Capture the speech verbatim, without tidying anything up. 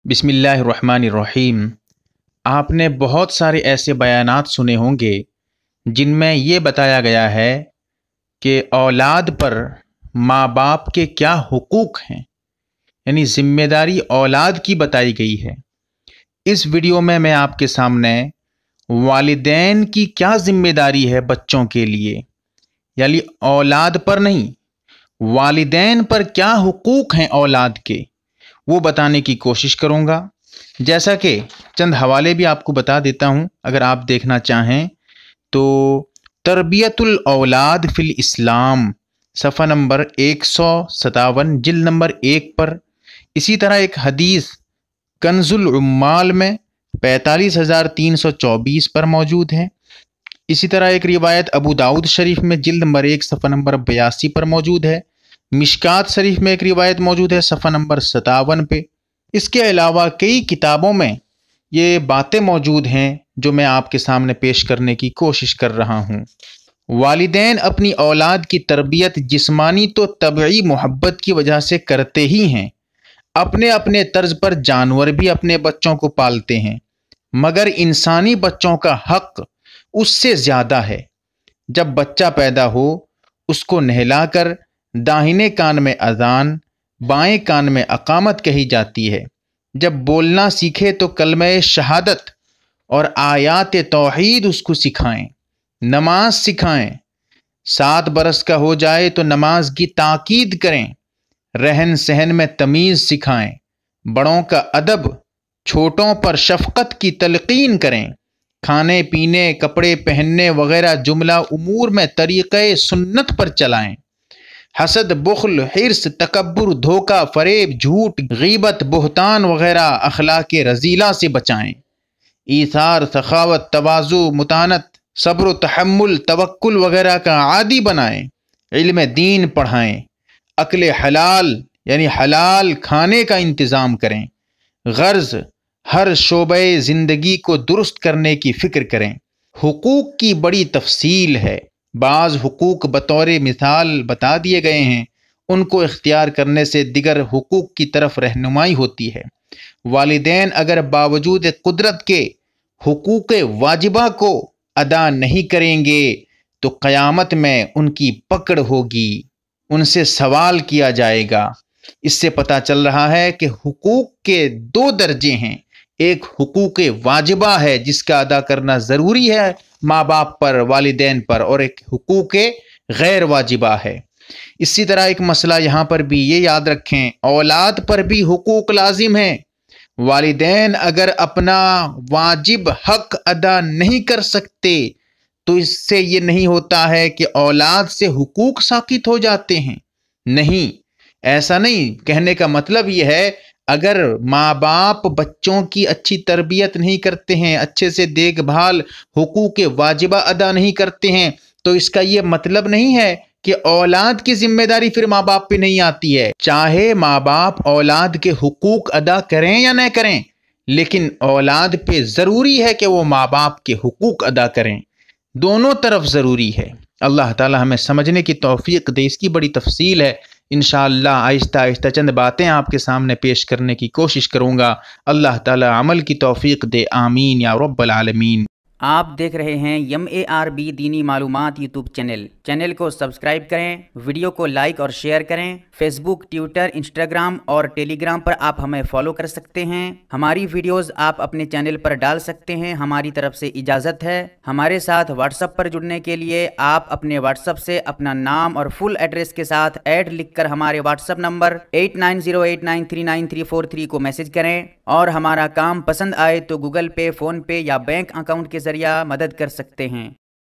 बिस्मिल्लाहिर्रहमानिर्रहीम। आपने बहुत सारे ऐसे बयानात सुने होंगे जिनमें ये बताया गया है कि औलाद पर माँ बाप के क्या हुकूक हैं, यानी ज़िम्मेदारी औलाद की बताई गई है। इस वीडियो में मैं आपके सामने वालिदैन की क्या ज़िम्मेदारी है बच्चों के लिए, यानी औलाद पर नहीं, वालिदैन पर क्या हुकूक हैं औलाद के, वो बताने की कोशिश करूँगा। जैसा कि चंद हवाले भी आपको बता देता हूँ, अगर आप देखना चाहें तो तरबियतुल औलाद फिल इस्लाम सफ़ा नंबर एक सौ सतावन जिल्द नंबर एक पर। इसी तरह एक हदीस कंजुल उम्माल में पैंतालीस हज़ार तीन सौ चौबीस पर मौजूद है। इसी तरह एक रिवायत अबू दाऊद शरीफ में जिल्द नंबर एक सफ़ा नंबर बयासी पर मौजूद है। मिशकात शरीफ में एक रिवायत मौजूद है सफ़ा नंबर सतावन पे। इसके अलावा कई किताबों में ये बातें मौजूद हैं जो मैं आपके सामने पेश करने की कोशिश कर रहा हूँ। वालिदैन अपनी औलाद की तरबियत जिस्मानी तो तबई मोहब्बत की वजह से करते ही हैं, अपने अपने तर्ज पर जानवर भी अपने बच्चों को पालते हैं, मगर इंसानी बच्चों का हक उससे ज़्यादा है। जब बच्चा पैदा हो उसको नहलाकर दाहिने कान में अज़ान, बाएं कान में अकामत कही जाती है। जब बोलना सीखे तो कलमे शहादत और आयात तौहीद उसको सिखाएं, नमाज सिखाएं। सात बरस का हो जाए तो नमाज की ताकीद करें, रहन सहन में तमीज़ सिखाएं, बड़ों का अदब, छोटों पर शफ़क़त की तलक़ीन करें, खाने पीने, कपड़े पहनने वगैरह जुमला उमूर में तरीक़े सुन्नत पर चलाएं। हसद, बुख्ल, हिर्स, तकब्बुर, धोखा, फरेब, झूठ, गीबत, बुहतान वगैरह अखलाक रजीला से बचाएं। ईसार, सखावत, तवाज़ु, मुतानत, सब्र, तहम्मुल, तवक्कुल वगैरह का आदी बनाएं। इल्म दीन पढ़ाएं। अक्ल हलाल यानी हलाल खाने का इंतज़ाम करें। गर्ज हर शोबे ज़िंदगी को दुरुस्त करने की फ़िक्र करें। हुकूक की बड़ी तफसील है, बाज़ हुकूक बतौर मिसाल बता दिए गए हैं, उनको इख्तियार करने से दिगर हुकूक की तरफ रहनुमाई होती है। वालिदैन अगर बावजूद कुदरत के हुकूक वाजिबा को अदा नहीं करेंगे तो क़यामत में उनकी पकड़ होगी, उनसे सवाल किया जाएगा। इससे पता चल रहा है कि हुकूक के दो दर्जे हैं, एक हुकूक वाजिबा है जिसका अदा करना ज़रूरी है माँ बाप पर, वालिदैन पर, और एक हुकूक गैर वाजिबा है। इसी तरह एक मसला यहाँ पर भी ये याद रखें, औलाद पर भी हुकूक लाजिम है। वालिदैन अगर अपना वाजिब हक अदा नहीं कर सकते तो इससे ये नहीं होता है कि औलाद से हुकूक साकित हो जाते हैं। नहीं, ऐसा नहीं। कहने का मतलब ये है, अगर माँ बाप बच्चों की अच्छी तरबियत नहीं करते हैं, अच्छे से देखभाल, हुकूक वाजिबा अदा नहीं करते हैं, तो इसका ये मतलब नहीं है कि औलाद की जिम्मेदारी फिर माँ बाप पे नहीं आती है। चाहे माँ बाप औलाद के हुकूक अदा करें या न करें, लेकिन औलाद पे ज़रूरी है कि वो माँ बाप के हुकूक अदा करें। दोनों तरफ ज़रूरी है। अल्लाह ताला हमें समझने की तौफीक दे। इसकी बड़ी तफसील है। इंशाअल्लाह आहिस्ता आहिस्ता चंद बातें आपके सामने पेश करने की कोशिश करूँगा। अल्लाह ताला अमल की तौफीक दे। आमीन या रब्बल आलमीन। आप देख रहे हैं एम ए आर बी दीनी मालूमात यूट्यूब चैनल। चैनल को सब्सक्राइब करें, वीडियो को लाइक और शेयर करें। फेसबुक, ट्विटर, इंस्टाग्राम और टेलीग्राम पर आप हमें फॉलो कर सकते हैं। हमारी वीडियोस आप अपने चैनल पर डाल सकते हैं। हमारी तरफ से इजाज़त है। हमारे साथ व्हाट्सएप पर जुड़ने के लिए आप अपने व्हाट्सएप से अपना नाम और फुल एड्रेस के साथ ऐड लिखकर हमारे WhatsApp number eight nine zero eight nine three nine three four three को मैसेज करें। और हमारा काम पसंद आए तो गूगल पे, फ़ोन पे या बैंक अकाउंट के जरिए मदद कर सकते हैं।